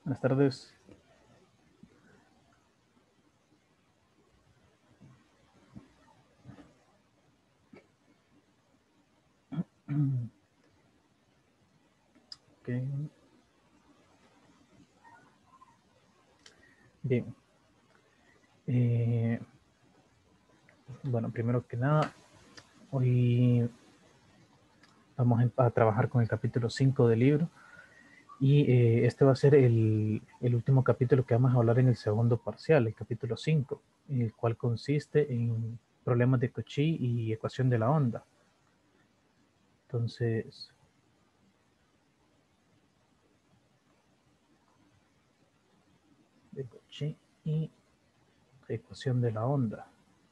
Buenas tardes. Okay. Bien. Bueno, primero que nada, hoy vamos a trabajar con el capítulo 5 del libro y este va a ser el último capítulo que vamos a hablar en el segundo parcial, el capítulo 5, el cual consiste en problemas de Cauchy y ecuación de la onda. Entonces, de Cauchy y ecuación de la onda.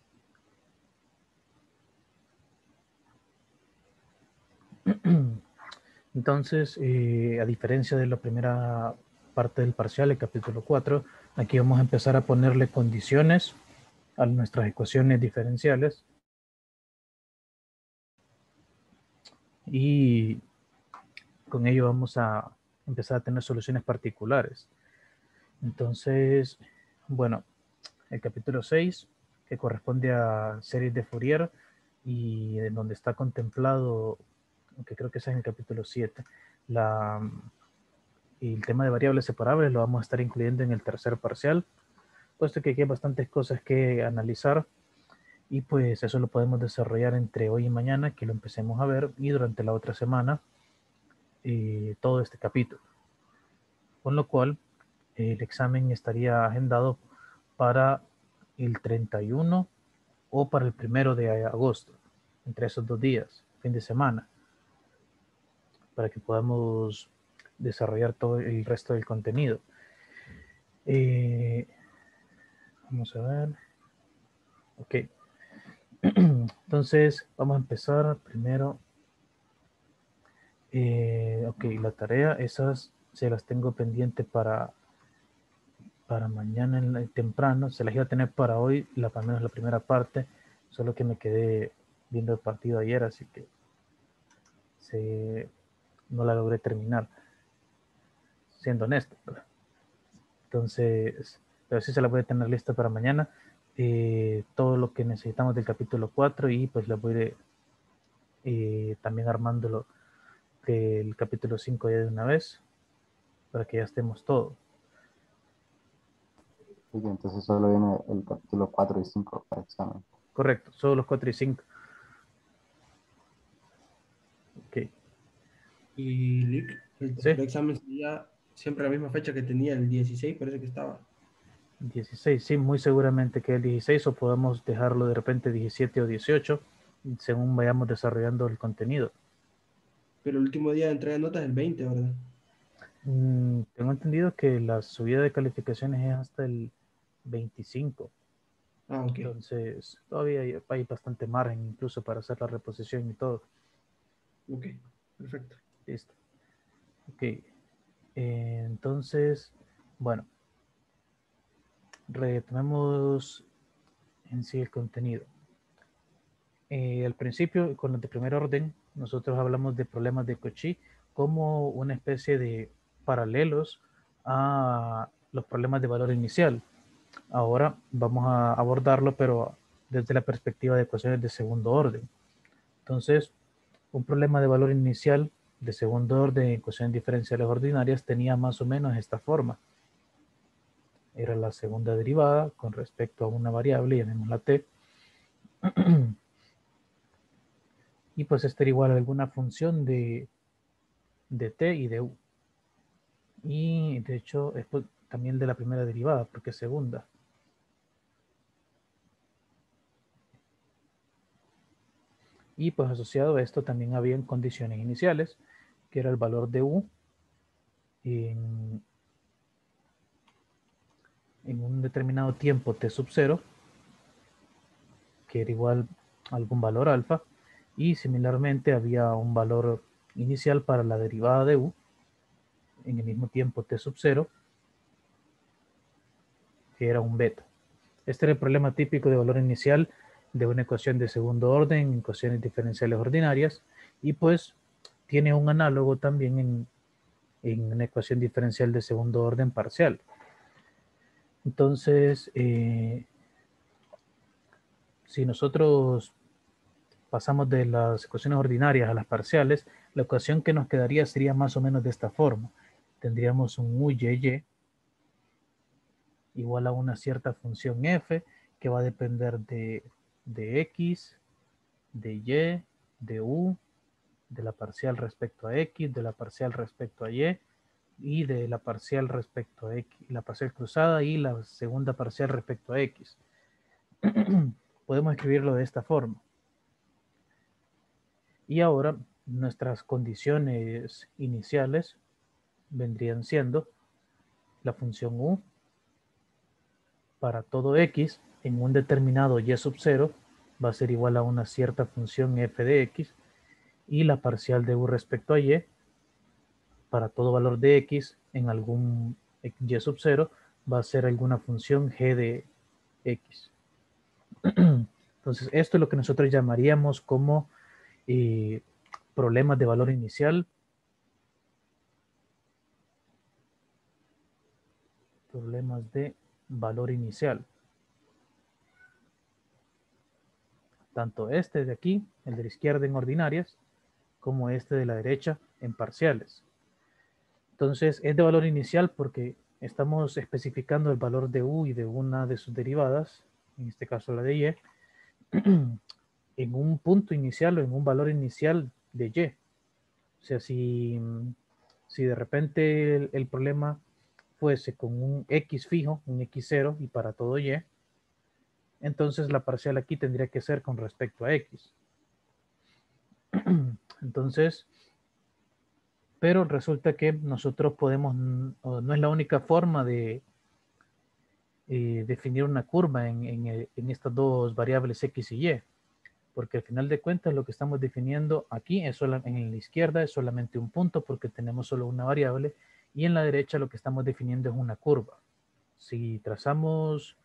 Entonces, a diferencia de la primera parte del parcial, el capítulo 4, aquí vamos a empezar a ponerle condiciones a nuestras ecuaciones diferenciales y con ello vamos a empezar a tener soluciones particulares. Entonces, bueno, el capítulo 6, que corresponde a series de Fourier y en donde está contemplado, que creo que es en el capítulo 7, y el tema de variables separables lo vamos a estar incluyendo en el tercer parcial, puesto que aquí hay bastantes cosas que analizar y pues eso lo podemos desarrollar entre hoy y mañana, que lo empecemos a ver, y durante la otra semana todo este capítulo. Con lo cual, el examen estaría agendado para el 31 o para el 1 de agosto, entre esos 2 días, fin de semana, para que podamos desarrollar todo el resto del contenido. Vamos a ver. Ok. Entonces, vamos a empezar primero. Ok, la tarea, esas se las tengo pendiente para mañana temprano. Se las iba a tener para hoy, al menos la primera parte. Solo que me quedé viendo el partido ayer, así que no la logré terminar, siendo honesto, ¿verdad? Entonces, pero sí se la voy a tener lista para mañana. Todo lo que necesitamos del capítulo 4 y pues la voy también armándolo del capítulo 5 ya de una vez para que ya estemos todo. Sí, entonces solo viene el capítulo 4 y 5 para examen. Correcto, solo los 4 y 5. Ok. Y Lick, el Sí, tercer examen sería siempre la misma fecha que tenía el 16, parece que estaba. 16, sí, muy seguramente que el 16 o podemos dejarlo de repente 17 o 18 según vayamos desarrollando el contenido. Pero el último día de entrega de notas es el 20, ¿verdad? Tengo entendido que la subida de calificaciones es hasta el 25. Ah, ok. Entonces, todavía hay bastante margen incluso para hacer la reposición y todo. Ok, perfecto. Listo. Ok. Entonces, bueno, retomemos en sí el contenido. Al principio, con los de primer orden, nosotros hablamos de problemas de Cauchy como una especie de paralelos a los problemas de valor inicial. Ahora vamos a abordarlo, pero desde la perspectiva de ecuaciones de segundo orden. Entonces, un problema de valor inicial de segundo orden en ecuaciones diferenciales ordinarias tenía más o menos esta forma. Era la segunda derivada con respecto a una variable, llamémosla t, y pues esta era igual a alguna función de t y de u. Y de hecho, es también de la primera derivada, porque es segunda. Y pues asociado a esto también habían condiciones iniciales, que era el valor de u en, en un determinado tiempo t sub 0, que era igual a algún valor alfa, y similarmente había un valor inicial para la derivada de u en el mismo tiempo t sub 0, que era un beta. Este era el problema típico de valor inicial de una ecuación de segundo orden, ecuaciones diferenciales ordinarias, y pues tiene un análogo también en una ecuación diferencial de segundo orden parcial. Entonces, si nosotros pasamos de las ecuaciones ordinarias a las parciales, la ecuación que nos quedaría sería más o menos de esta forma. Tendríamos un UYY igual a una cierta función f que va a depender de x, de y, de u, de la parcial respecto a x, de la parcial respecto a y de la parcial respecto a x, la parcial cruzada y la segunda parcial respecto a x. Podemos escribirlo de esta forma. Y ahora nuestras condiciones iniciales vendrían siendo la función u para todo x en un determinado y sub 0 va a ser igual a una cierta función f de x y la parcial de u respecto a y para todo valor de x en algún y sub 0 va a ser alguna función g de x. Entonces, esto es lo que nosotros llamaríamos como problemas de valor inicial. Problemas de valor inicial. Tanto este de aquí, el de la izquierda en ordinarias, como este de la derecha en parciales. Entonces, es de valor inicial porque estamos especificando el valor de u y de una de sus derivadas, en este caso la de y, en un punto inicial o en un valor inicial de y. O sea, si de repente el problema fuese con un x fijo, un x0 y para todo y, entonces la parcial aquí tendría que ser con respecto a x. Entonces, pero resulta que nosotros podemos, no es la única forma de definir una curva en estas dos variables x y y, porque al final de cuentas lo que estamos definiendo aquí es en la izquierda es solamente un punto porque tenemos solo una variable y en la derecha lo que estamos definiendo es una curva. Si trazamos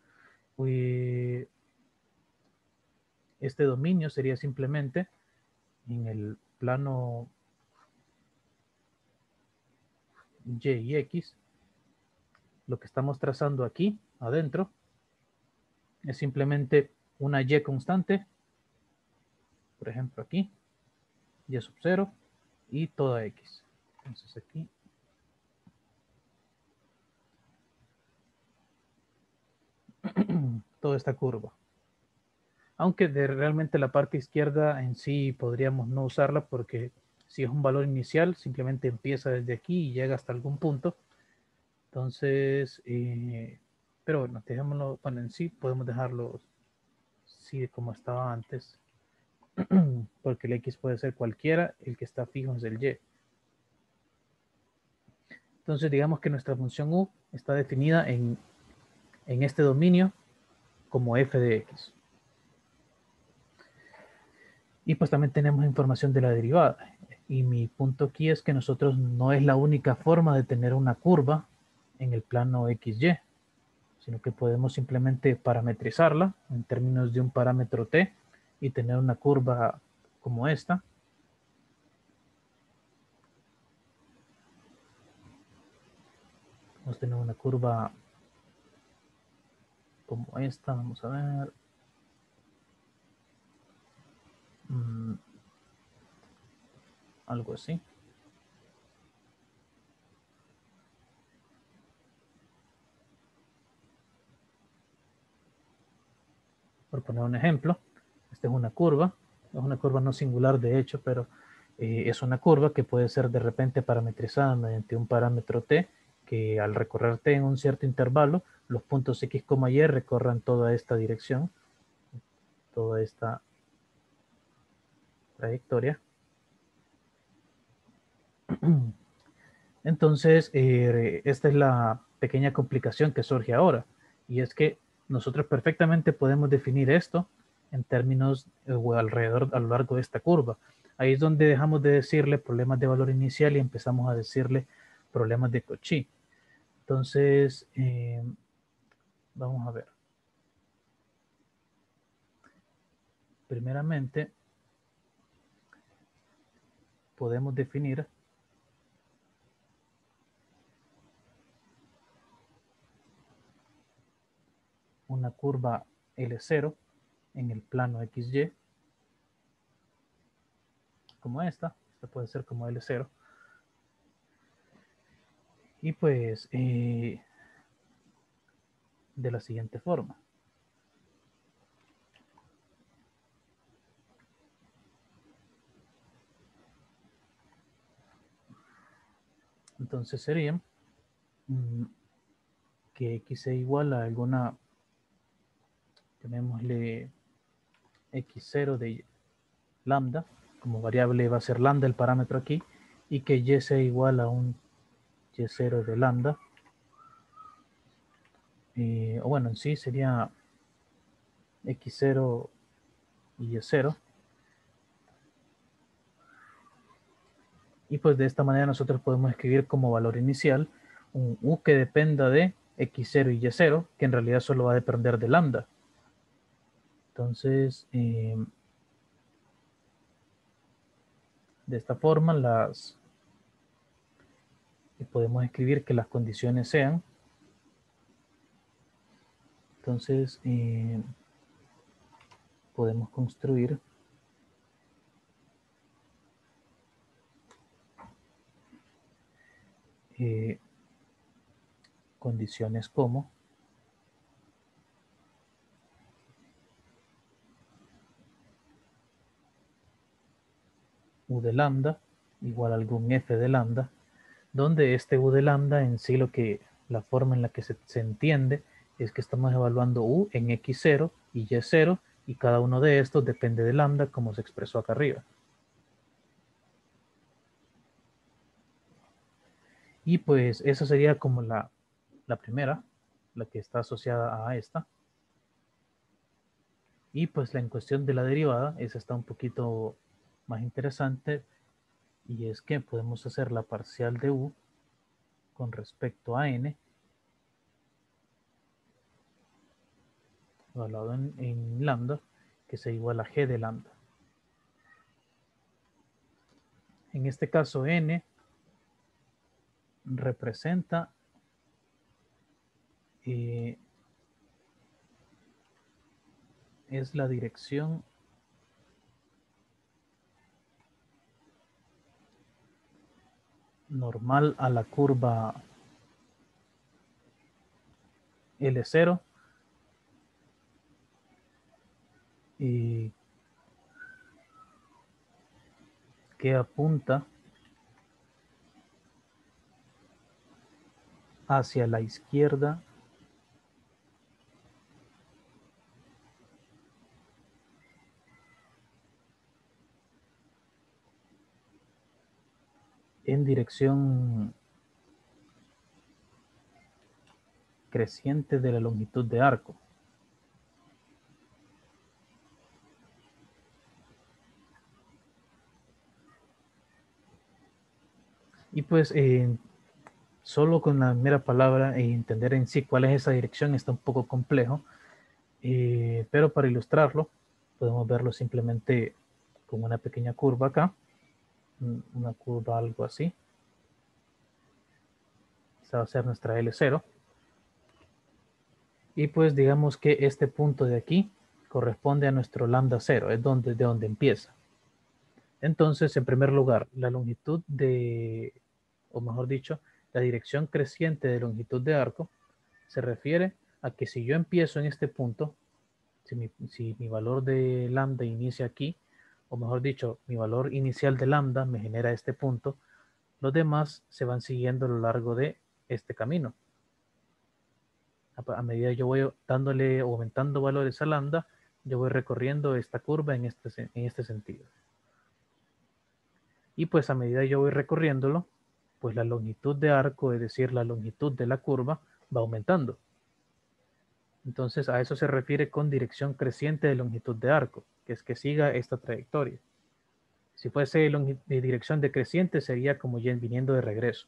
este dominio sería simplemente en el plano y y x, lo que estamos trazando aquí adentro es simplemente una y constante, por ejemplo aquí, y sub 0 y toda x. Entonces aquí toda esta curva. Aunque realmente la parte izquierda en sí podríamos no usarla porque si es un valor inicial simplemente empieza desde aquí y llega hasta algún punto. Entonces, pero bueno, dejémoslo, bueno, en sí podemos dejarlo así como estaba antes, porque el x puede ser cualquiera, el que está fijo es el y. Entonces, digamos que nuestra función u está definida en este dominio como f de x. Y pues también tenemos información de la derivada. Y mi punto aquí es que nosotros no es la única forma de tener una curva en el plano XY, sino que podemos simplemente parametrizarla en términos de un parámetro t y tener una curva como esta. Vamos a tener una curva como esta, vamos a ver. Algo así. Por poner un ejemplo, esta es una curva no singular de hecho, pero es una curva que puede ser de repente parametrizada mediante un parámetro t, que al recorrer t en un cierto intervalo, los puntos x, y recorran toda esta dirección, toda esta trayectoria. Entonces, esta es la pequeña complicación que surge ahora, y es que nosotros perfectamente podemos definir esto en términos o alrededor a lo largo de esta curva. Ahí es donde dejamos de decirle problemas de valor inicial y empezamos a decirle problemas de Cauchy. Entonces, vamos a ver. Primeramente, podemos definir una curva L0 en el plano XY, como esta puede ser como L0. Y pues de la siguiente forma. Entonces sería que X sea igual a alguna, llamémosle X0 de lambda, como variable va a ser lambda el parámetro aquí, y que Y sea igual a un Y0 de lambda. O bueno, en sí sería X0 y Y0. Y pues de esta manera nosotros podemos escribir como valor inicial un U que dependa de X0 y Y0, que en realidad solo va a depender de lambda. Entonces, de esta forma podemos escribir que las condiciones sean. Entonces, podemos construir condiciones como U de lambda igual a algún F de lambda, donde este U de lambda en sí la forma en la que se entiende es que estamos evaluando U en X0 y Y0 y cada uno de estos depende de lambda como se expresó acá arriba. Y pues esa sería como la primera, la que está asociada a esta. Y pues en cuestión de la derivada, esa está un poquito más interesante y es que podemos hacer la parcial de U con respecto a n evaluado en lambda, que sea igual a g de lambda. En este caso n representa es la dirección normal a la curva L0 y que apunta hacia la izquierda en dirección creciente de la longitud de arco. Y pues solo con la mera palabra e entender en sí cuál es esa dirección está un poco complejo, pero para ilustrarlo podemos verlo simplemente con una pequeña curva acá, una curva algo así. Esta va a ser nuestra L0. Y pues digamos que este punto de aquí corresponde a nuestro lambda 0, es de donde empieza. Entonces, en primer lugar, la longitud o mejor dicho, la dirección creciente de longitud de arco se refiere a que si yo empiezo en este punto, si mi valor de lambda inicia aquí, o mejor dicho, mi valor inicial de lambda me genera este punto, los demás se van siguiendo a lo largo de este camino. A medida yo voy dándole o aumentando valores a lambda, yo voy recorriendo esta curva en este sentido. Y pues a medida yo voy recorriéndolo, pues la longitud de arco, es decir, la longitud de la curva, va aumentando. Entonces a eso se refiere con dirección creciente de longitud de arco, que es que siga esta trayectoria. Si fuese de dirección decreciente sería como ya viniendo de regreso.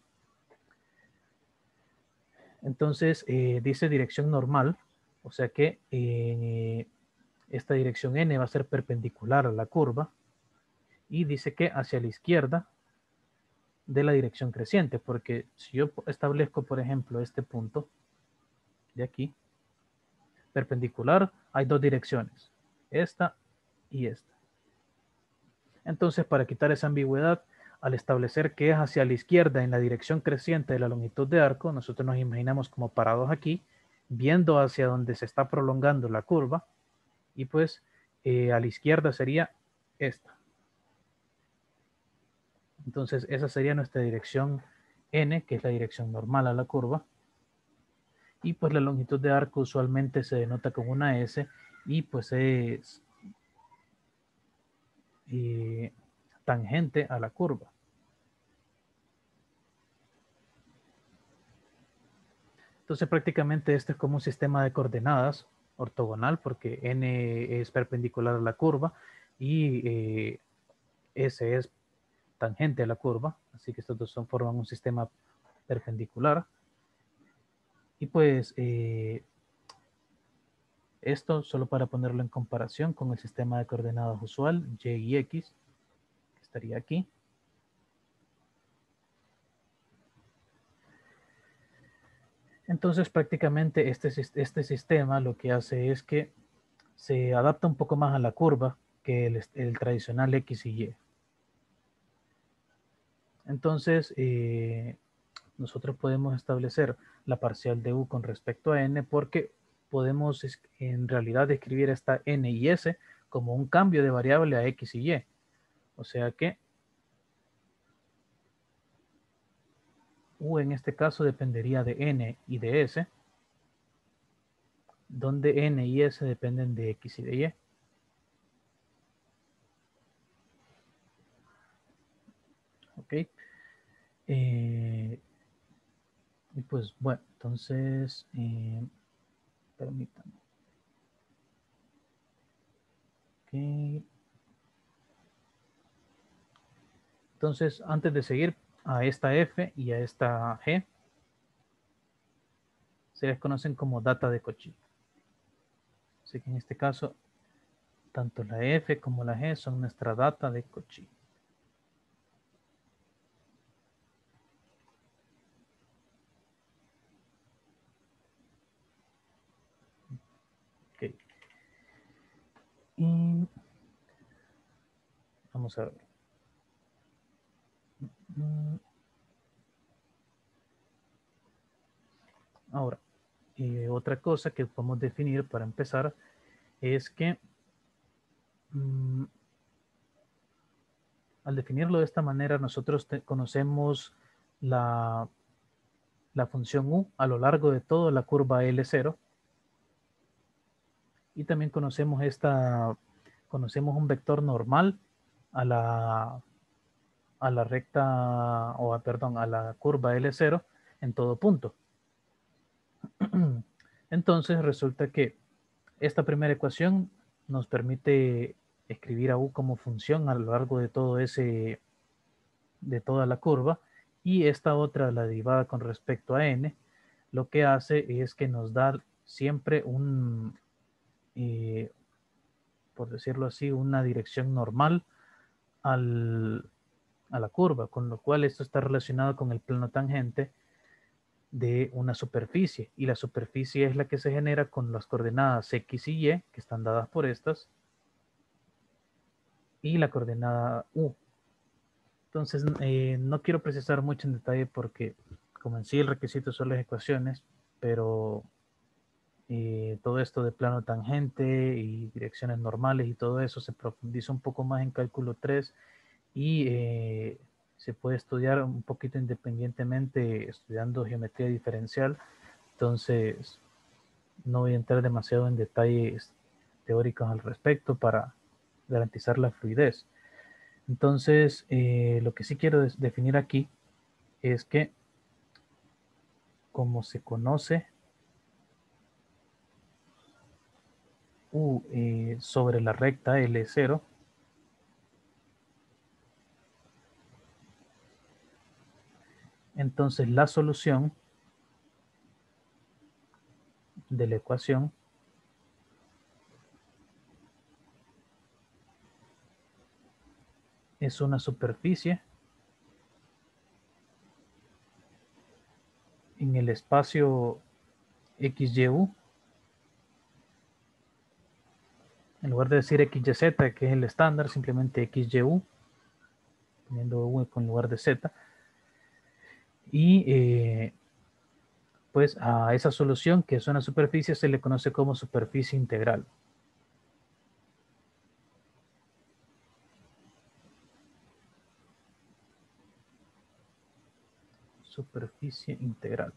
Entonces dice dirección normal, o sea que esta dirección n va a ser perpendicular a la curva y dice que hacia la izquierda de la dirección creciente, porque si yo establezco, por ejemplo, este punto de aquí, perpendicular, hay dos direcciones, esta y esta. Entonces, para quitar esa ambigüedad, al establecer que es hacia la izquierda en la dirección creciente de la longitud de arco, nosotros nos imaginamos como parados aquí, viendo hacia donde se está prolongando la curva, y pues a la izquierda sería esta. Entonces, esa sería nuestra dirección n, que es la dirección normal a la curva. Y pues la longitud de arco usualmente se denota con una S y pues es tangente a la curva. Entonces prácticamente este es como un sistema de coordenadas ortogonal porque n es perpendicular a la curva y S es tangente a la curva. Así que estos dos forman un sistema perpendicular. Y pues esto solo para ponerlo en comparación con el sistema de coordenadas usual, y y x, que estaría aquí. Entonces prácticamente este sistema lo que hace es que se adapta un poco más a la curva que el tradicional x y y. Entonces nosotros podemos establecer la parcial de u con respecto a n porque podemos en realidad escribir esta n y s como un cambio de variable a x y y. O sea que u en este caso dependería de n y de s, donde n y s dependen de x y de y. Ok. Y pues bueno, entonces, permítanme. Ok. Entonces, antes de seguir a esta f y a esta g, se les conocen como data de Cauchy. Así que en este caso, tanto la f como la g son nuestra data de Cauchy. Ok. Y vamos a ver. Ahora, otra cosa que podemos definir para empezar es que al definirlo de esta manera, nosotros conocemos la función u a lo largo de toda la curva L0 y también conocemos un vector normal a la recta, perdón, a la curva L0 en todo punto. Entonces resulta que esta primera ecuación nos permite escribir a u como función a lo largo de de toda la curva, y esta otra, la derivada con respecto a n, lo que hace es que nos da siempre por decirlo así, una dirección normal a la curva, con lo cual esto está relacionado con el plano tangente de una superficie, y la superficie es la que se genera con las coordenadas x y y, que están dadas por estas, y la coordenada u. Entonces, no quiero precisar mucho en detalle porque, como en sí el requisito son las ecuaciones, pero todo esto de plano tangente y direcciones normales y todo eso se profundiza un poco más en cálculo 3 y se puede estudiar un poquito independientemente estudiando geometría diferencial. Entonces, no voy a entrar demasiado en detalles teóricos al respecto para garantizar la fluidez. Entonces, lo que sí quiero definir aquí es que como se conoce U sobre la recta L0, entonces la solución de la ecuación es una superficie en el espacio XYU En lugar de decir XYZ, que es el estándar, simplemente XYU, poniendo U en lugar de Z. Y pues a esa solución, que es una superficie, se le conoce como superficie integral. Superficie integral.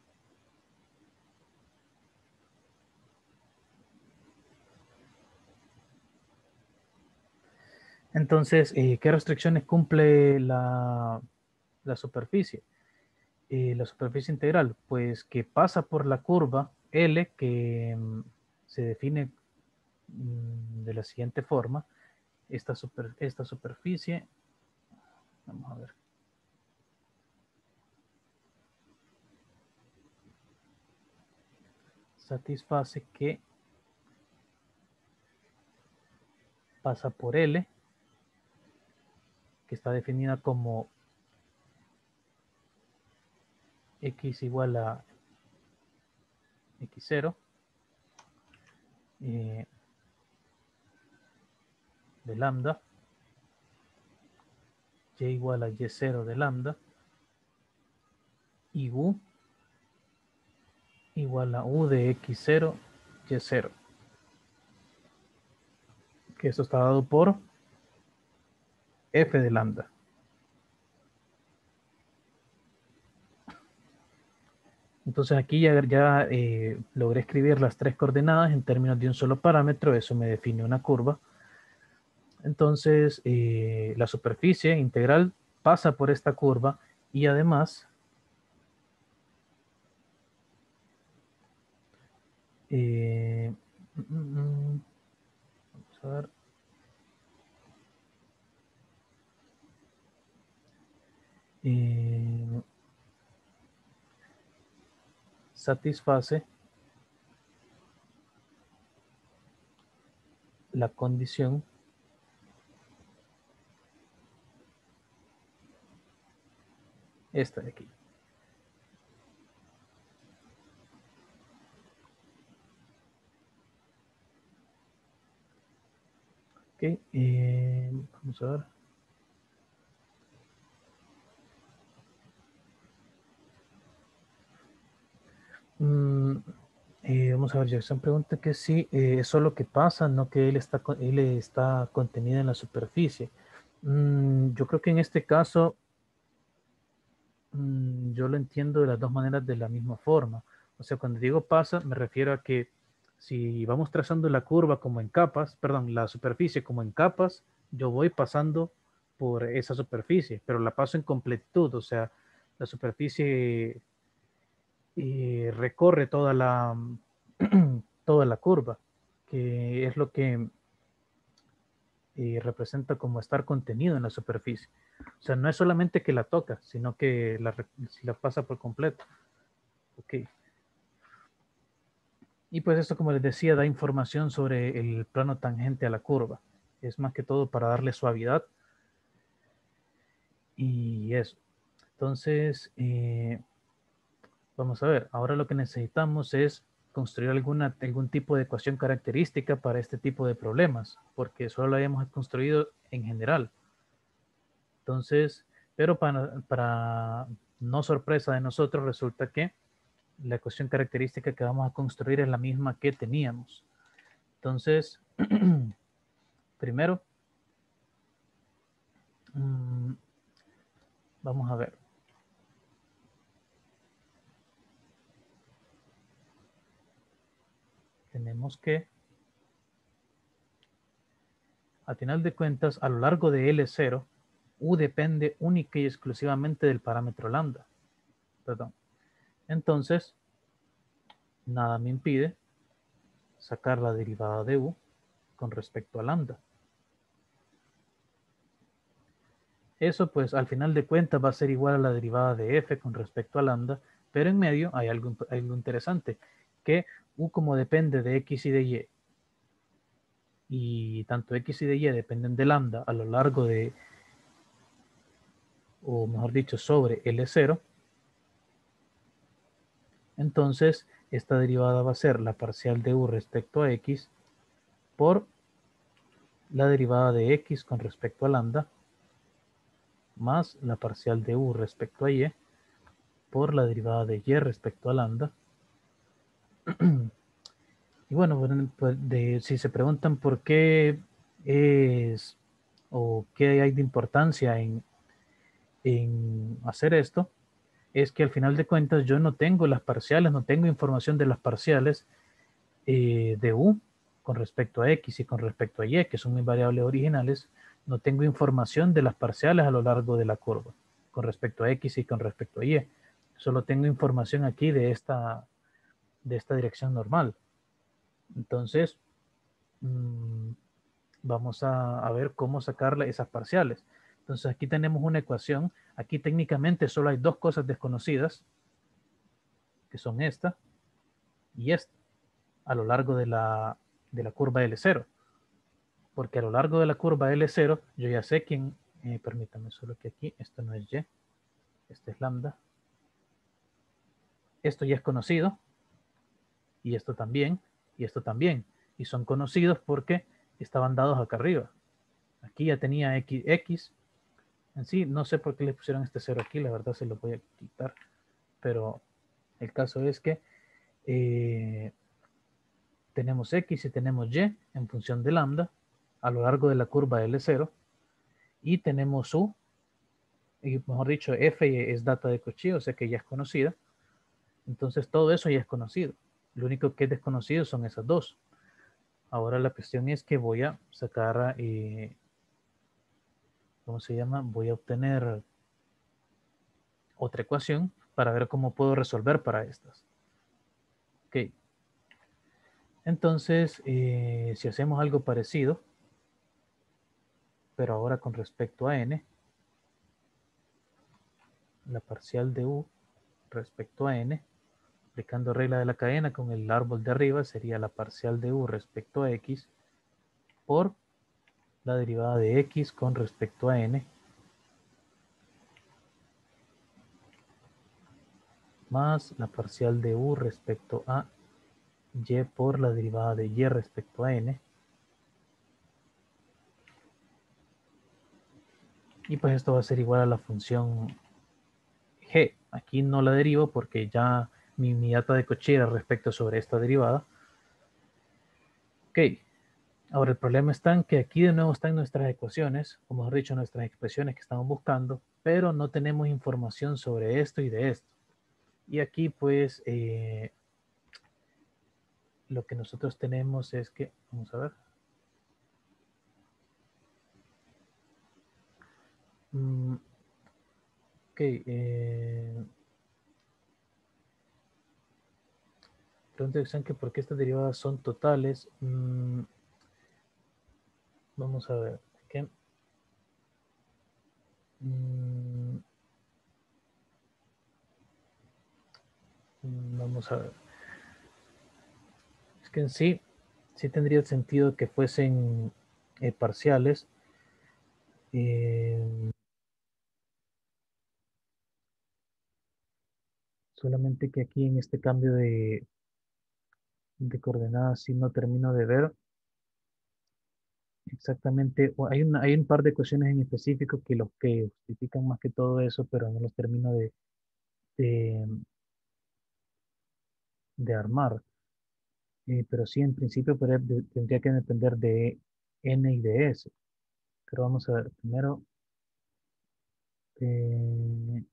Entonces, ¿qué restricciones cumple la superficie? La superficie integral, pues que pasa por la curva L, que se define de la siguiente forma. Esta superficie, vamos a ver. Satisface que pasa por L, que está definida como x igual a x0 de lambda, y igual a y0 de lambda, y u igual a u de x0, y0. Que esto está dado por f de lambda. Entonces aquí ya logré escribir las tres coordenadas en términos de un solo parámetro. Eso me define una curva. Entonces la superficie integral pasa por esta curva y además vamos a ver. Satisface la condición esta de aquí. Ok, vamos a ver. Vamos a ver, Jackson pregunta que si eso es lo que pasa, no que él está contenido en la superficie. Yo creo que en este caso yo lo entiendo de las dos maneras de la misma forma. O sea, cuando digo pasa, me refiero a que si vamos trazando la curva como en capas, perdón, la superficie como en capas, yo voy pasando por esa superficie, pero la paso en completitud, o sea, la superficie recorre toda la curva, que es lo que representa como estar contenido en la superficie. O sea, no es solamente que la toca, sino que si la pasa por completo. Ok. Y pues esto, como les decía, da información sobre el plano tangente a la curva. Es más que todo para darle suavidad. Y eso. Entonces, vamos a ver. Ahora lo que necesitamos es construir algún tipo de ecuación característica para este tipo de problemas, porque solo lo habíamos construido en general. Entonces, pero para no sorpresa de nosotros, resulta que la ecuación característica que vamos a construir es la misma que teníamos. Entonces, primero, vamos a ver. Tenemos que, a final de cuentas, a lo largo de L0, U depende única y exclusivamente del parámetro lambda. Perdón. Entonces, nada me impide sacar la derivada de U con respecto a lambda. Eso pues al final de cuentas va a ser igual a la derivada de f con respecto a lambda, pero en medio hay algo interesante, que u como depende de x y de y tanto x y de y dependen de lambda a lo largo de, o mejor dicho, sobre L0, entonces esta derivada va a ser la parcial de u respecto a x por la derivada de x con respecto a lambda más la parcial de u respecto a y por la derivada de y respecto a lambda. Y bueno, pues si se preguntan por qué es o qué hay de importancia en hacer esto, es que al final de cuentas yo no tengo las parciales, no tengo información de las parciales de u con respecto a x y con respecto a y, que son mis variables originales. No tengo información de las parciales a lo largo de la curva con respecto a x y con respecto a y. Solo tengo información aquí de esta dirección normal. Entonces, vamos a ver cómo sacarle esas parciales. Entonces aquí tenemos una ecuación. Aquí técnicamente solo hay dos cosas desconocidas, que son esta y esta, a lo largo de la curva L0. Porque a lo largo de la curva L0, yo ya sé quién, permítame solo que aquí, esto no es Y, este es lambda. Esto ya es conocido, y esto también, y esto también. Y son conocidos porque estaban dados acá arriba. Aquí ya tenía X. En sí, no sé por qué le pusieron este 0 aquí, la verdad se lo voy a quitar. Pero el caso es que tenemos X y tenemos Y en función de lambda a lo largo de la curva L0. Y tenemos U, y mejor dicho, F es data de Cauchy, o sea que ya es conocida. Entonces todo eso ya es conocido. Lo único que es desconocido son esas dos. Ahora la cuestión es que voy a sacar, ¿cómo se llama? Voy a obtener otra ecuación para ver cómo puedo resolver para estas. Ok. Entonces, si hacemos algo parecido, pero ahora con respecto a n, la parcial de u respecto a n, aplicando regla de la cadena con el árbol de arriba, sería la parcial de u respecto a x por la derivada de x con respecto a n más la parcial de u respecto a y por la derivada de y respecto a n. Y pues esto va a ser igual a la función g. Aquí no la derivo porque ya mi data de Cauchy era respecto sobre esta derivada. Ok. Ahora el problema está en que aquí de nuevo están nuestras ecuaciones, como mejor dicho, nuestras expresiones que estamos buscando, pero no tenemos información sobre esto y de esto. Y aquí pues lo que nosotros tenemos es que, vamos a ver. Ok, pregunta de examen que por qué estas derivadas son totales. Vamos a ver. ¿Qué? Vamos a ver. Es que en sí, sí tendría sentido que fuesen parciales. Eh, Solamente que aquí en este cambio de coordenadas sí no termino de ver exactamente. Hay un par de ecuaciones en específico que los que justifican más que todo eso, pero no los termino de, de armar. Pero sí, en principio tendría que depender de n y de s. Pero vamos a ver, primero, eh,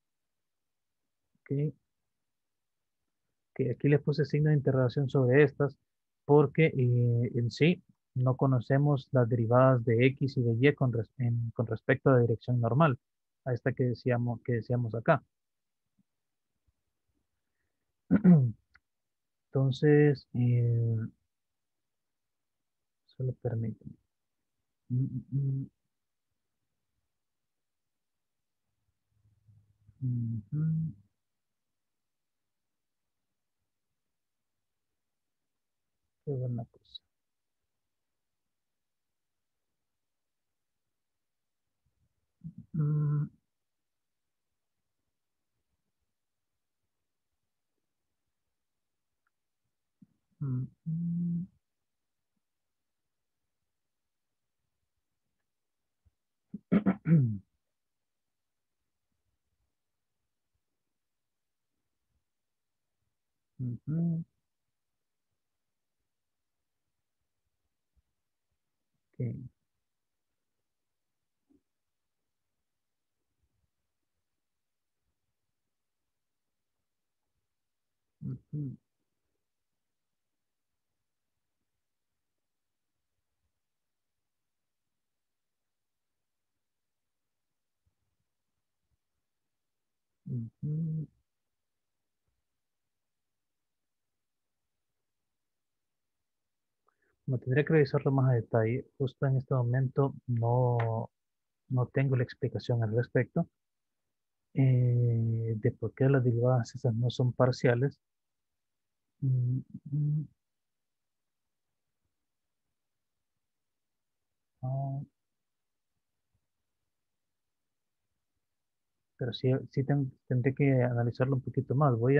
ok, que aquí les puse signo de interrogación sobre estas, porque en sí no conocemos las derivadas de x y de y con respecto a la dirección normal, a esta que decíamos acá. Entonces, solo permítanme. Mm, mm, mm, mm, qué buena cosa. Mm, mm, mm. Ujú, ok, ujú, ujú. Me tendría que revisarlo más a detalle. Justo en este momento no tengo la explicación al respecto de por qué las derivadas esas no son parciales. Mm, mm, ah, pero sí, tendré que analizarlo un poquito más. Voy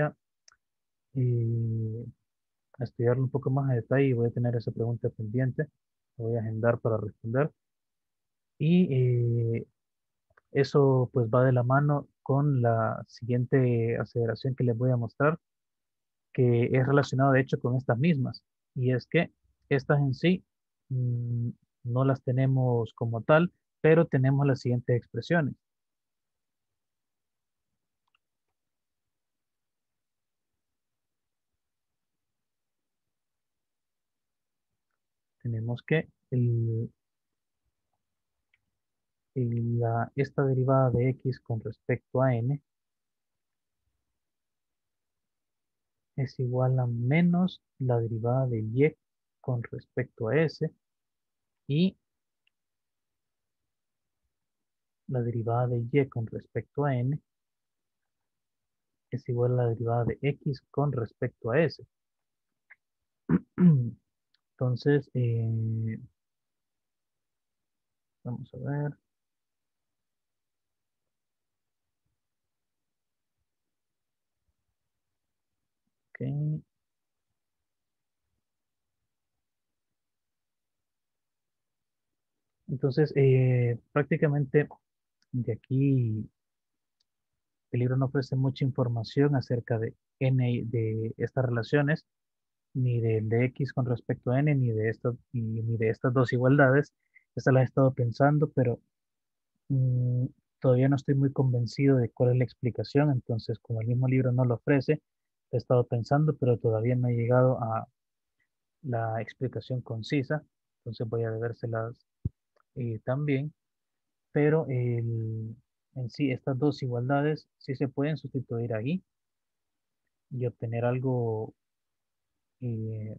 eh, a estudiarlo un poco más a detalle y voy a tener esa pregunta pendiente. La voy a agendar para responder. Y eso pues va de la mano con la siguiente aceleración que les voy a mostrar, que es relacionado de hecho con estas mismas. Y es que estas en sí mm, no las tenemos como tal, pero tenemos las siguientes expresiones. Tenemos que esta derivada de x con respecto a n es igual a menos la derivada de y con respecto a s y la derivada de y con respecto a n es igual a la derivada de x con respecto a s. Entonces, vamos a ver. Ok. Entonces, prácticamente de aquí el libro no ofrece mucha información acerca de n, de estas relaciones, ni de x con respecto a n, ni de estas dos igualdades. Estas las he estado pensando, pero mm, todavía no estoy muy convencido de cuál es la explicación. Entonces, como el mismo libro no lo ofrece, he estado pensando, pero todavía no he llegado a la explicación concisa. Entonces voy a debérselas también. Pero en sí, estas dos igualdades sí se pueden sustituir ahí y obtener algo, eh,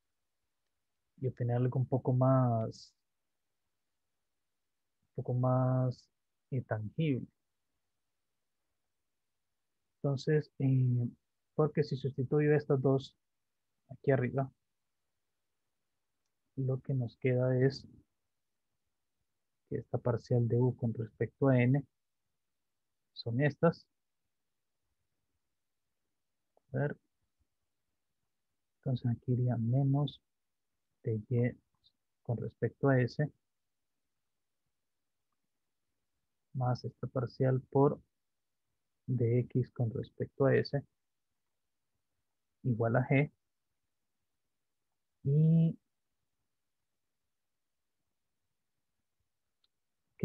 un poco más tangible. Entonces, porque si sustituyo estas dos aquí arriba, lo que nos queda es que esta parcial de u con respecto a n son estas. A ver, entonces aquí iría menos de y con respecto a s más esta parcial por dx con respecto a s igual a g. Y, ok,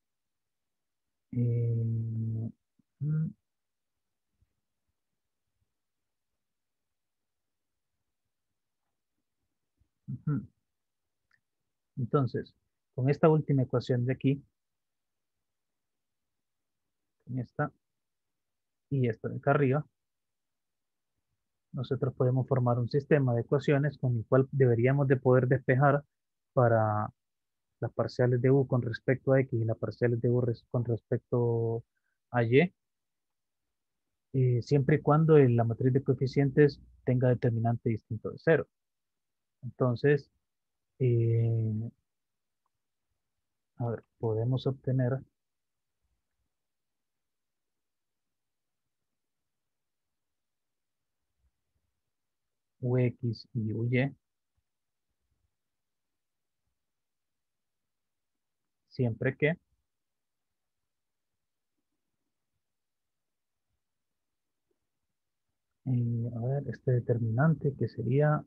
mm, ujú. Entonces, con esta última ecuación de aquí, con esta y esta de acá arriba, nosotros podemos formar un sistema de ecuaciones con el cual deberíamos de poder despejar para las parciales de u con respecto a x y las parciales de u con respecto a y, siempre y cuando la matriz de coeficientes tenga determinante distinto de cero. Entonces, eh, a ver, podemos obtener ux y uy siempre que este determinante que sería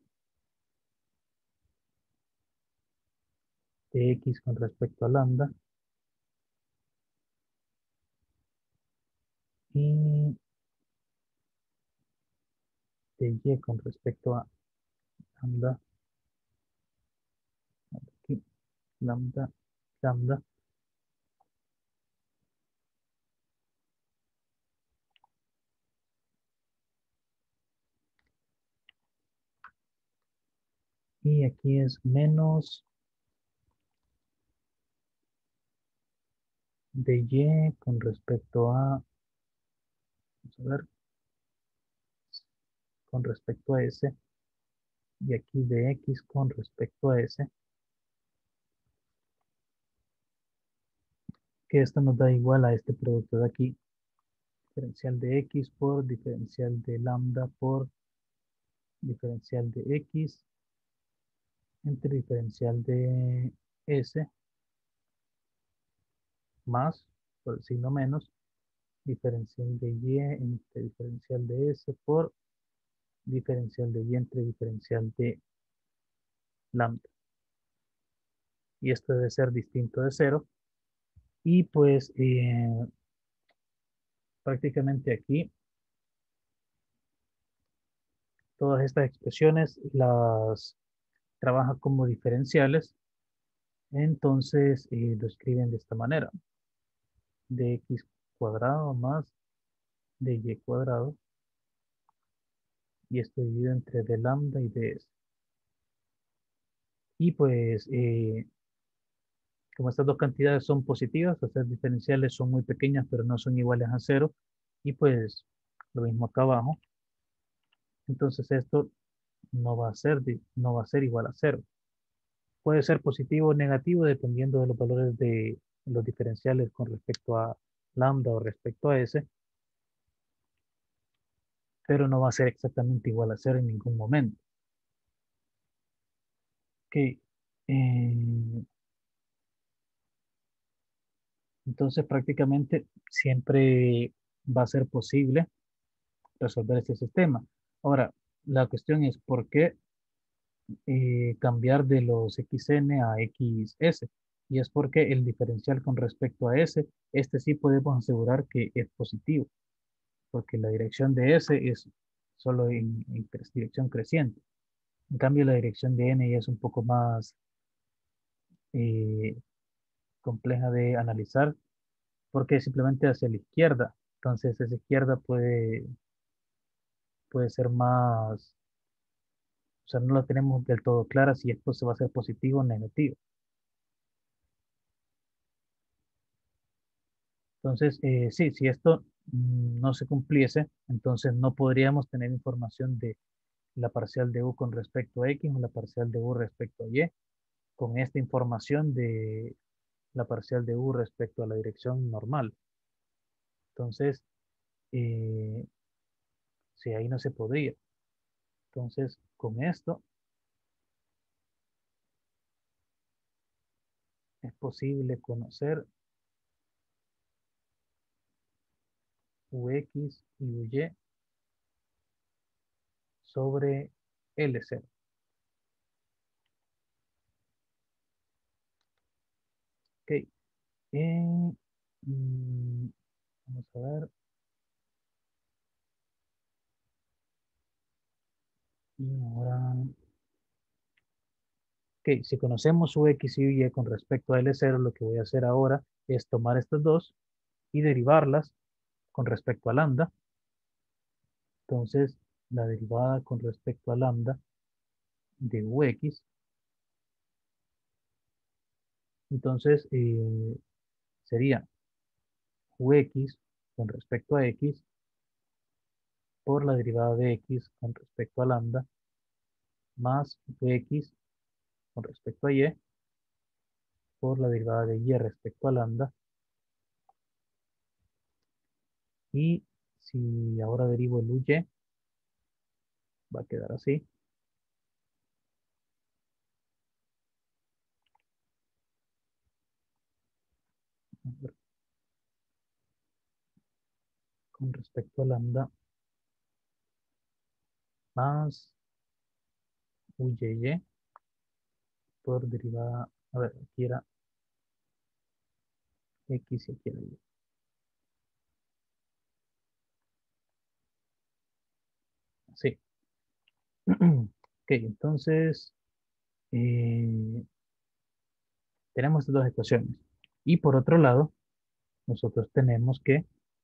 de x con respecto a lambda y de y con respecto a lambda, aquí, lambda, lambda, y aquí es menos de y con respecto a, vamos a ver, con respecto a s, y aquí de x con respecto a s, que esto nos da igual a este producto de aquí, diferencial de x por diferencial de lambda por diferencial de x entre diferencial de s más, por el signo menos, diferencial de y entre diferencial de s por diferencial de y entre diferencial de lambda. Y esto debe ser distinto de cero. Y pues prácticamente aquí todas estas expresiones las trabaja como diferenciales. Entonces lo escriben de esta manera. De x cuadrado más de y cuadrado. Y esto dividido entre d lambda y ds. Y pues como estas dos cantidades son positivas, estas diferenciales son muy pequeñas, pero no son iguales a cero. Y pues lo mismo acá abajo. Entonces esto no va a ser igual a cero. Puede ser positivo o negativo dependiendo de los valores de los diferenciales con respecto a lambda o respecto a s, pero no va a ser exactamente igual a cero en ningún momento. Ok. Entonces prácticamente siempre va a ser posible resolver este sistema. Ahora, la cuestión es por qué cambiar de los xn a xs. Y es porque el diferencial con respecto a s, este sí podemos asegurar que es positivo, porque la dirección de s es solo en dirección creciente. En cambio, la dirección de n ya es un poco más eh, compleja de analizar, porque es simplemente hacia la izquierda. Entonces, esa izquierda puede ser más, o sea, no la tenemos del todo clara si esto se va a ser positivo o negativo. Entonces, sí, si esto no se cumpliese, entonces no podríamos tener información de la parcial de u con respecto a x o la parcial de u respecto a y, con esta información de la parcial de u respecto a la dirección normal. Entonces, eh, sí, ahí no se podría. Entonces, con esto es posible conocer ux y uy sobre L0. Ok. Mm, vamos a ver. Y ahora, ok, si conocemos ux y y con respecto a L0, lo que voy a hacer ahora es tomar estas dos y derivarlas con respecto a lambda. Entonces, la derivada con respecto a lambda de ux, entonces sería ux con respecto a x por la derivada de x con respecto a lambda más ux con respecto a y por la derivada de y respecto a lambda. Y si ahora derivo el uy, va a quedar así. Con respecto a lambda más UYY por derivada, a ver, aquí era X y aquí era Y. Sí. Ok, entonces tenemos estas dos ecuaciones. Y por otro lado, nosotros tenemos que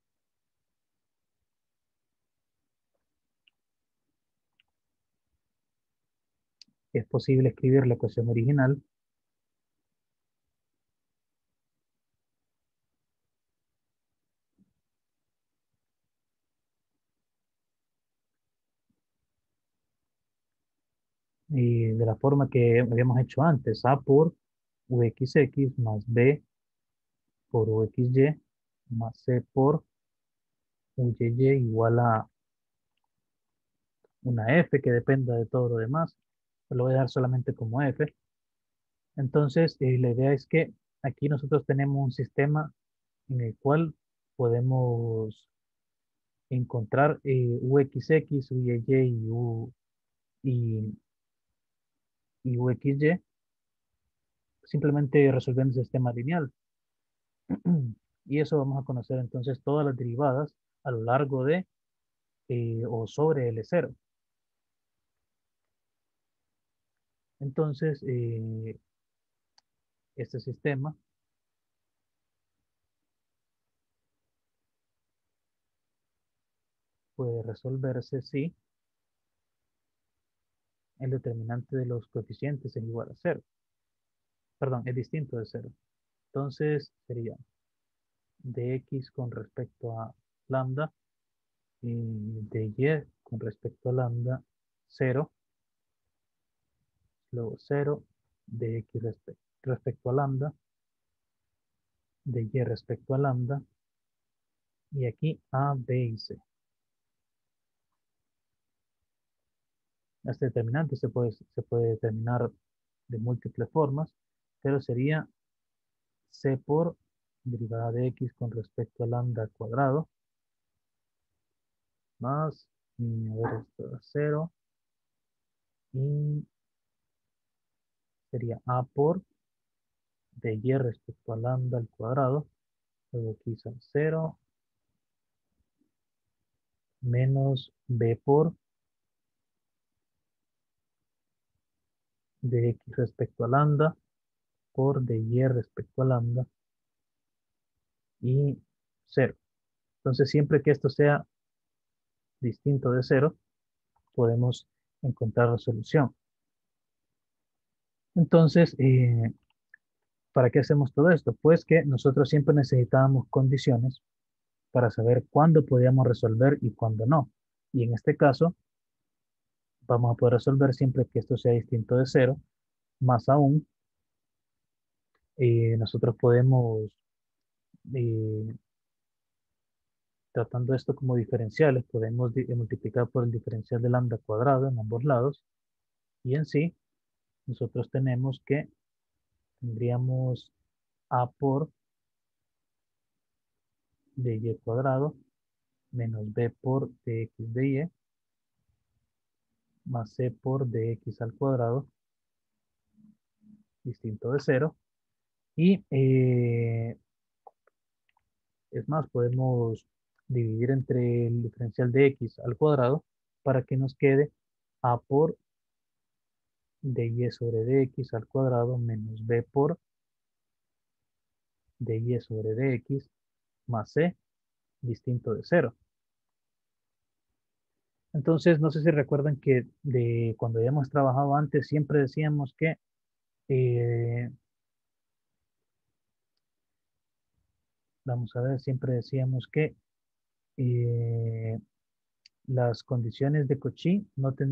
es posible escribir la ecuación original y de la forma que habíamos hecho antes, A por UXX más B por UXY más C por UYY igual a una F que dependa de todo lo demás. Lo voy a dejar solamente como F. Entonces, la idea es que aquí nosotros tenemos un sistema en el cual podemos encontrar UXX, UYY y, y UXY simplemente resolviendo el sistema lineal. Y eso vamos a conocer entonces todas las derivadas a lo largo de o sobre L0. Entonces, este sistema puede resolverse si el determinante de los coeficientes es igual a cero. Perdón, es distinto de cero. Entonces sería dx con respecto a lambda y dy con respecto a lambda cero, luego 0, dx respecto a lambda, dy respecto a lambda, y aquí a, b y c. Este determinante se puede determinar de múltiples formas, pero sería c por derivada de x con respecto a lambda al cuadrado, más, y a ver, esto es 0, y sería a por dy respecto a lambda al cuadrado, luego aquí son 0, menos b por dx respecto a lambda por dy respecto a lambda y 0. Entonces, siempre que esto sea distinto de 0, podemos encontrar la solución. Entonces, ¿para qué hacemos todo esto? Pues que nosotros siempre necesitábamos condiciones para saber cuándo podíamos resolver y cuándo no. Y en este caso, vamos a poder resolver siempre que esto sea distinto de 0. Más aún, nosotros podemos, eh, tratando esto como diferenciales, podemos multiplicar por el diferencial de lambda cuadrado en ambos lados. Y en sí, nosotros tenemos que tendríamos a por dy cuadrado menos b por dx dy más c por dx al cuadrado distinto de 0. Y es más, podemos dividir entre el diferencial de x al cuadrado para que nos quede a por dy sobre dx al cuadrado menos b por dy sobre dx más c distinto de 0. Entonces, no sé si recuerdan que de cuando habíamos trabajado antes, siempre decíamos que vamos a ver, siempre decíamos que eh, las condiciones de Cauchy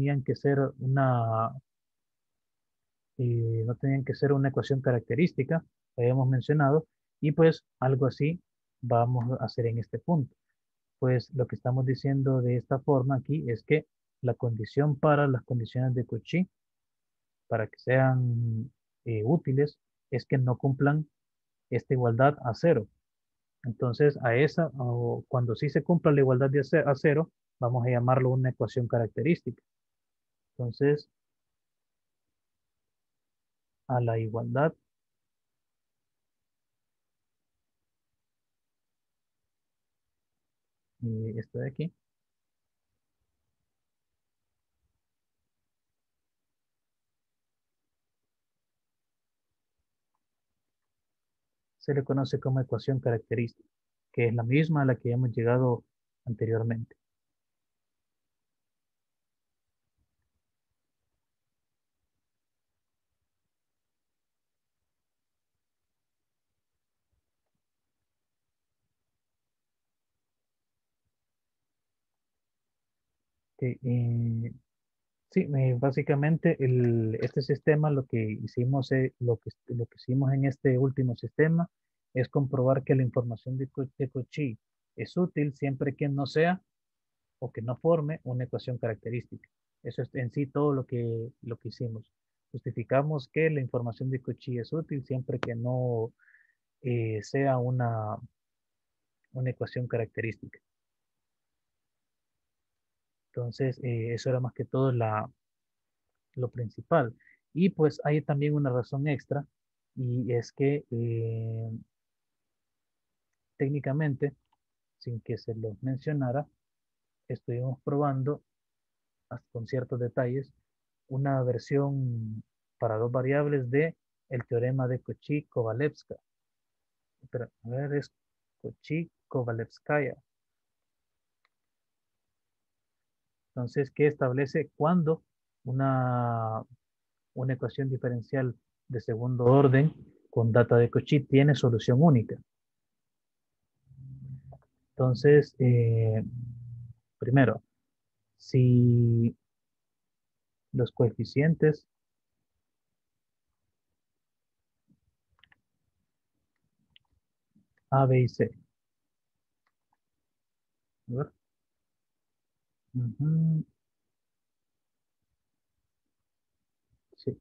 no tenían que ser una ecuación característica, lo habíamos mencionado, y pues algo así vamos a hacer en este punto. Pues lo que estamos diciendo de esta forma aquí es que la condición para las condiciones de Cauchy, para que sean útiles, es que no cumplan esta igualdad a cero. Entonces, a esa, o cuando sí se cumpla la igualdad de a cero, vamos a llamarlo una ecuación característica. Entonces, a la igualdad esta de aquí, se le conoce como ecuación característica, que es la misma a la que hemos llegado anteriormente. Que, sí, básicamente este sistema lo que hicimos, lo que hicimos en este último sistema es comprobar que la información de Cauchy es útil siempre que no sea o que no forme una ecuación característica. Eso es en sí todo lo que hicimos. Justificamos que la información de Cauchy es útil siempre que no sea una ecuación característica. Entonces, eso era más que todo lo principal. Y pues hay también una razón extra y es que técnicamente, sin que se los mencionara, estuvimos probando con ciertos detalles una versión para dos variables de el teorema de Cauchy-Kovalevska. Pero, a ver, es Cauchy-Kovalevskaya. Entonces, ¿qué establece cuando una, una ecuación diferencial de segundo orden con data de Cauchy tiene solución única? Entonces, primero, si los coeficientes A, B y C. A ver. Ujú, sí.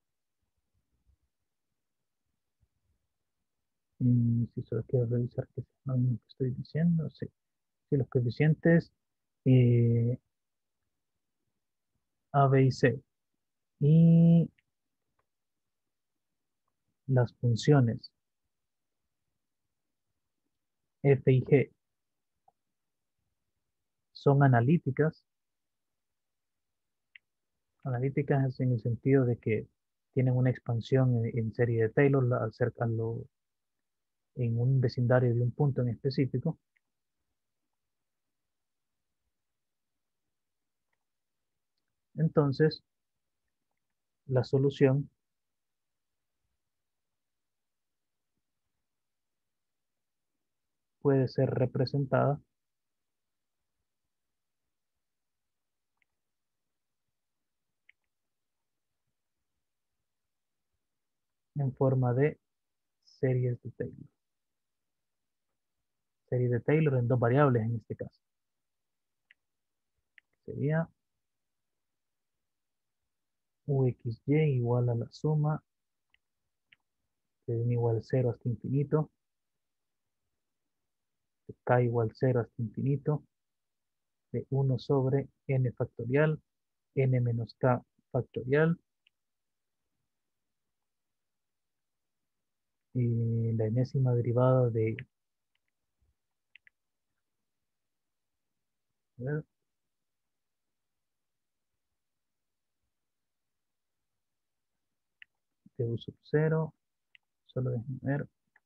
Si solo quiero revisar que es lo mismo que estoy diciendo, sí. Si los coeficientes eh, A, B y C y las funciones F y G son analíticas en el sentido de que tienen una expansión en serie de Taylor en un vecindario de un punto en específico, entonces la solución puede ser representada en forma de series de Taylor. Serie de Taylor en dos variables en este caso. Sería UXY igual a la suma de n igual a 0 hasta infinito, de k igual a 0 hasta infinito, de 1 sobre n factorial, n menos k factorial, y la enésima derivada a ver, de u sub 0, solo déjenme ver,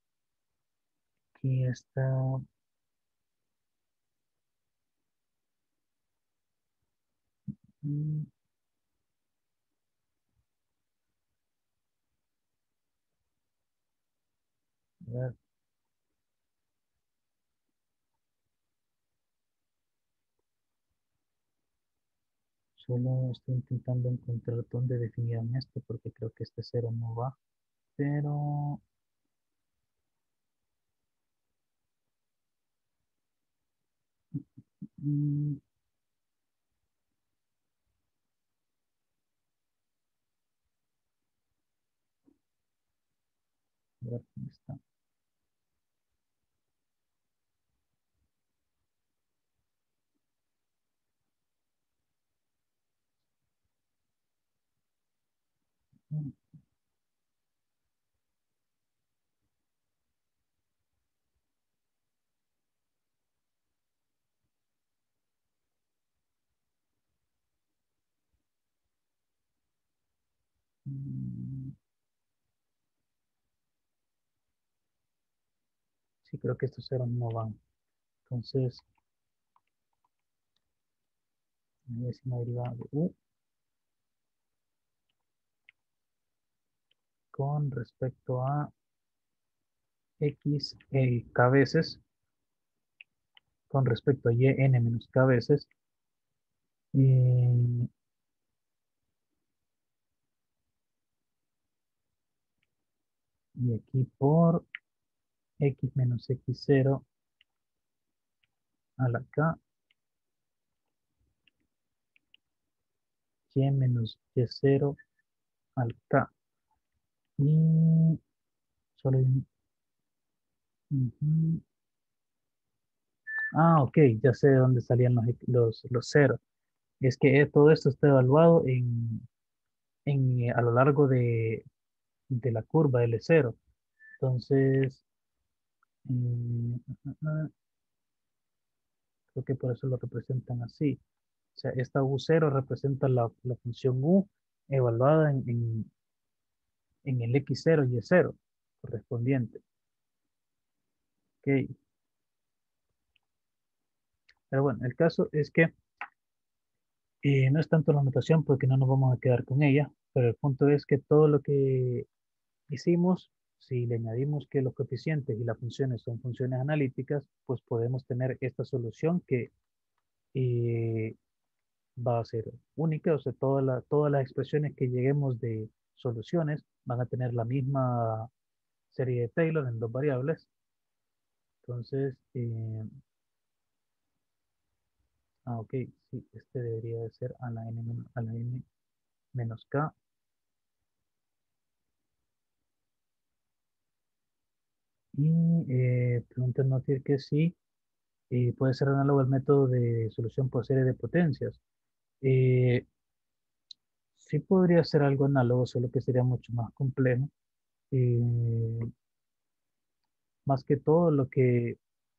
aquí está, mm, a ver, solo estoy intentando encontrar dónde definieron esto porque creo que este cero no va, pero mm, a ver dónde está. Sí, creo que estos ceros no van. Entonces, décima derivada de u con respecto a x k veces con respecto a y n menos k veces. Y aquí por x menos x0 a la k, y menos y0 al k. Y solo hay ujú. Ah, ok, ya sé de dónde salían los ceros. Es que todo esto está evaluado a lo largo de la curva L0. Entonces, creo que por eso lo representan así. O sea, esta U0 representa la función U evaluada en el X0 y Y0 correspondiente. Ok. Pero bueno, el caso es que no es tanto la notación porque no nos vamos a quedar con ella, pero el punto es que todo lo que hicimos, si le añadimos que los coeficientes y las funciones son funciones analíticas, pues podemos tener esta solución que eh, va a ser única, o sea, todas las expresiones que lleguemos de soluciones van a tener la misma serie de Taylor en dos variables. Entonces, ok, sí, este debería de ser a la n menos k. Y pregunta no decir que sí, puede ser análogo al método de solución por serie de potencias. Eh, sí podría ser algo análogo, solo que sería mucho más complejo. Eh, más que todo lo que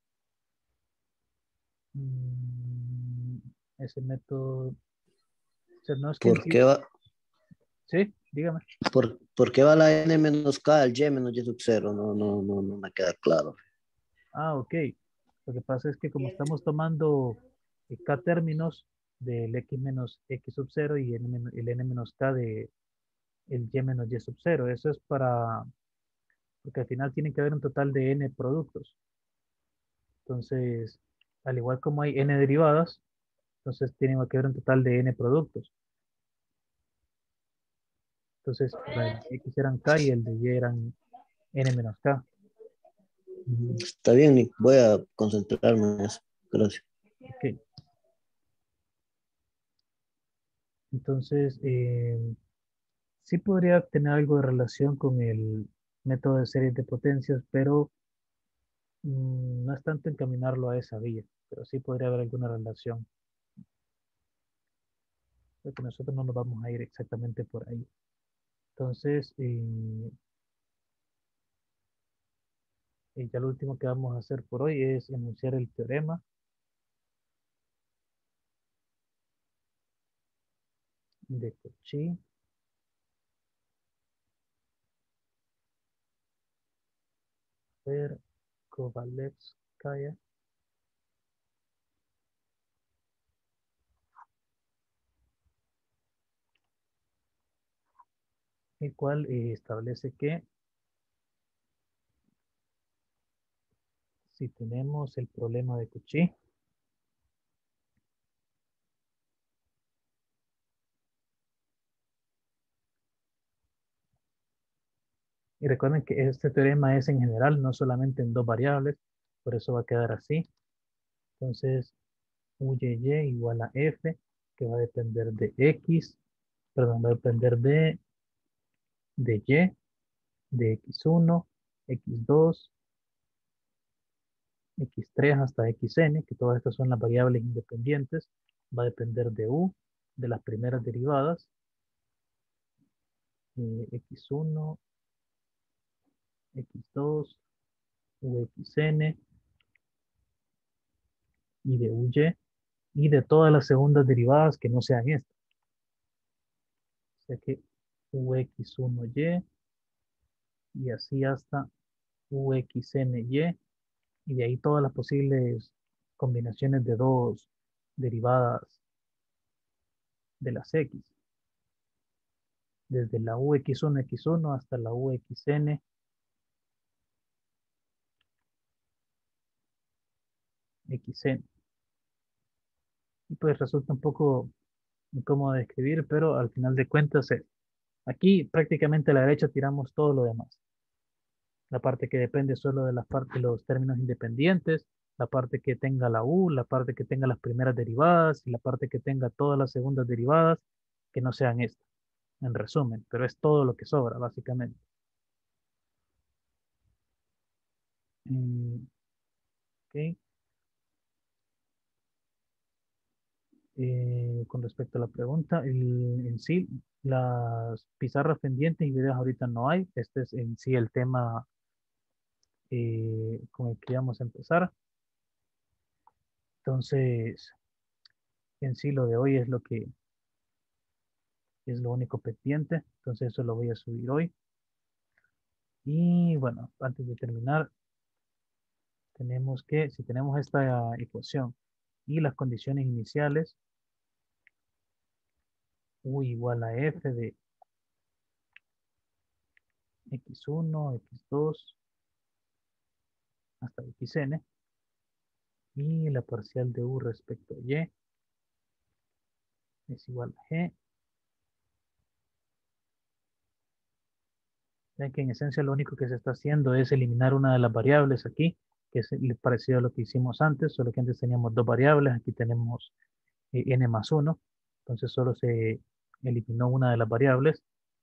mm, ese método, o sea, no es que en ¿Por sí, qué va, sí, dígame. por qué va la n menos k al y menos y sub 0? No me queda claro. Ah, ok. Lo que pasa es que como estamos tomando k términos del x menos x sub 0 y el n menos k de el y menos y sub 0, eso es porque al final tiene que haber un total de n productos. Entonces, al igual como hay n derivadas, entonces tiene que haber un total de n productos. Entonces, para el de x eran k y el de y eran n menos k. Está bien, Nick. Voy a concentrarme en eso. Gracias. Ok. Entonces, sí podría tener algo de relación con el método de series de potencias, pero no es tanto encaminarlo a esa vía, pero sí podría haber alguna relación. Porque nosotros no nos vamos a ir exactamente por ahí. Entonces, ya lo último que vamos a hacer por hoy es enunciar el teorema de Cauchy. Ver Kovalevskaya, el cual establece que si tenemos el problema de Cauchy, y recuerden que este teorema es en general, no solamente en dos variables, por eso va a quedar así. Entonces, UYY igual a F, que va a depender de X, perdón, va a depender de Y, de X1, X2, X3 hasta Xn, que todas estas son las variables independientes, va a depender de U, de las primeras derivadas, X1, X2, UXN y de UY y de todas las segundas derivadas que no sean estas. O sea que UX1Y y así hasta UXNY y de ahí todas las posibles combinaciones de dos derivadas de las X. Desde la UX1X1 hasta la UXN XN. Y pues resulta un poco incómodo de escribir, pero al final de cuentas aquí prácticamente a la derecha tiramos todo lo demás. La parte que depende solo de las partes, los términos independientes, la parte que tenga la U, la parte que tenga las primeras derivadas y la parte que tenga todas las segundas derivadas que no sean estas, en resumen, pero es todo lo que sobra, básicamente. Ok. Con respecto a la pregunta, en sí, las pizarras pendientes y videos ahorita no hay. Este es en sí el tema con el que vamos a empezar. Entonces, en sí lo de hoy es lo que es lo único pendiente. Entonces eso lo voy a subir hoy. Y bueno, antes de terminar, tenemos que, si tenemos esta ecuación y las condiciones iniciales, U igual a F de X1, X2 hasta Xn y la parcial de U respecto a Y es igual a G, ya que en esencia lo único que se está haciendo es eliminar una de las variables aquí, que es parecido a lo que hicimos antes, solo que antes teníamos dos variables, aquí tenemos n más 1, entonces solo se eliminó una de las variables.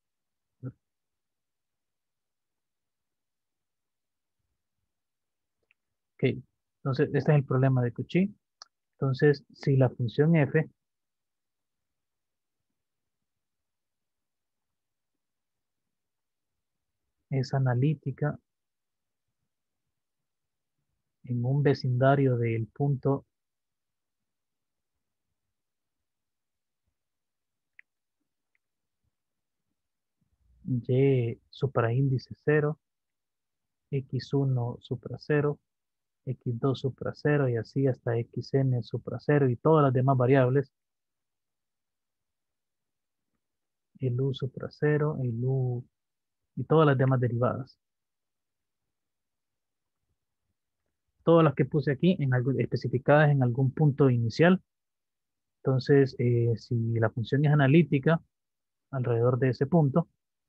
Ok, entonces este es el problema de Cauchy. Entonces, si la función f es analítica en un vecindario del punto y supraíndice 0, x1 supra 0, x2 supra 0 y así hasta xn supra 0 y todas las demás variables, el u supra 0, el u y todas las demás derivadas. Todas las que puse aquí especificadas en algún punto inicial. Entonces, si la función es analítica alrededor de ese punto,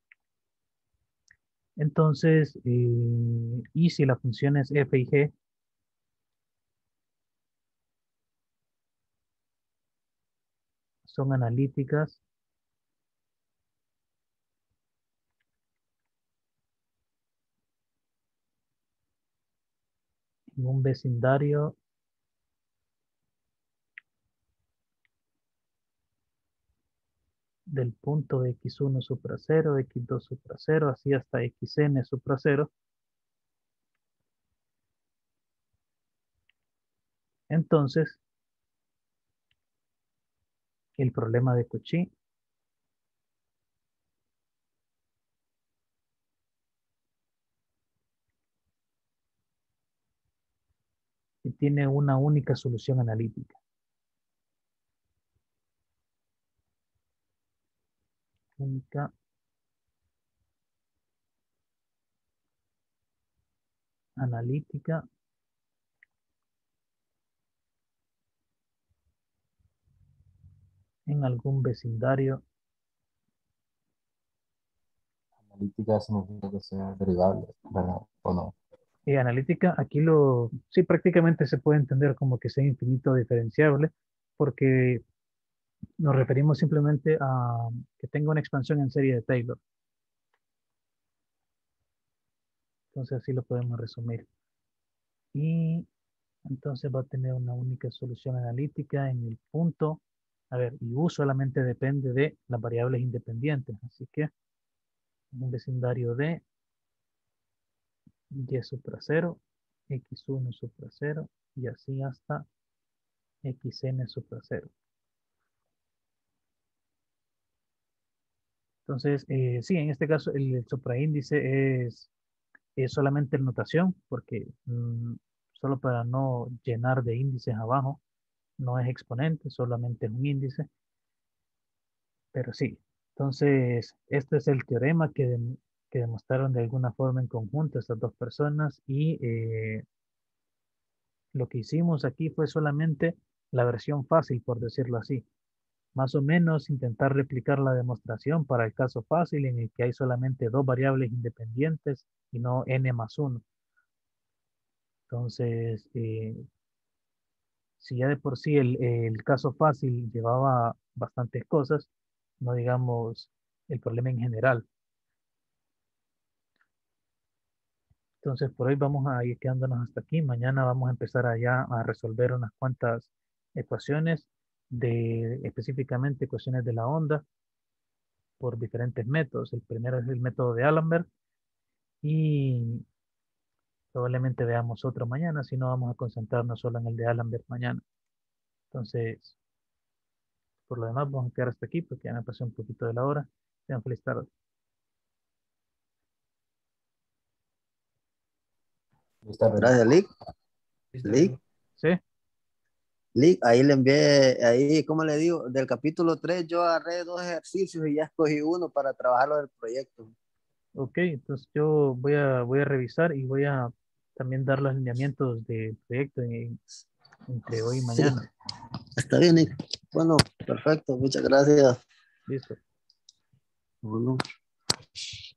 entonces, y si la función es f y g son analíticas en un vecindario del punto de x1 supra 0, x2 supra 0, así hasta xn supra 0, entonces el problema de Cauchy tiene una única solución analítica. Única analítica en algún vecindario. Analítica significa que sea derivable, ¿verdad? ¿O no? Analítica, aquí sí, prácticamente se puede entender como que sea infinito diferenciable, porque nos referimos simplemente a que tenga una expansión en serie de Taylor. Entonces así lo podemos resumir. Y entonces va a tener una única solución analítica en el punto. A ver, y U solamente depende de las variables independientes. Así que un vecindario de y supra 0, x1 supra 0 y así hasta xn supra 0. Entonces, sí, en este caso el supraíndice es solamente notación, porque solo para no llenar de índices abajo, no es exponente, solamente es un índice, pero sí. Entonces, este es el teorema que demostraron de alguna forma en conjunto estas dos personas y lo que hicimos aquí fue solamente la versión fácil, por decirlo así. Más o menos intentar replicar la demostración para el caso fácil en el que hay solamente dos variables independientes y no n más 1. Entonces, si ya de por sí el caso fácil llevaba bastantes cosas, no digamos el problema en general. Entonces, por hoy vamos a ir quedándonos hasta aquí. Mañana vamos a empezar allá a resolver unas cuantas ecuaciones de específicamente ecuaciones de la onda por diferentes métodos. El primero es el método de Allenberg y probablemente veamos otro mañana, si no vamos a concentrarnos solo en el de Allenberg mañana. Entonces, por lo demás, vamos a quedar hasta aquí porque ya me pasé un poquito de la hora. Tengan feliz tarde. Está bien. Gracias, Lick. Está Lick. bien. ¿Sí? Lick, ahí le envié, ahí, ¿cómo le digo? Del capítulo 3 yo agarré 2 ejercicios y ya escogí uno para trabajarlo del proyecto. Ok, entonces yo voy a revisar y voy a también dar los lineamientos del proyecto entre hoy y Sí, mañana. está bien, Lick. Bueno, perfecto, muchas gracias. Listo. Bueno.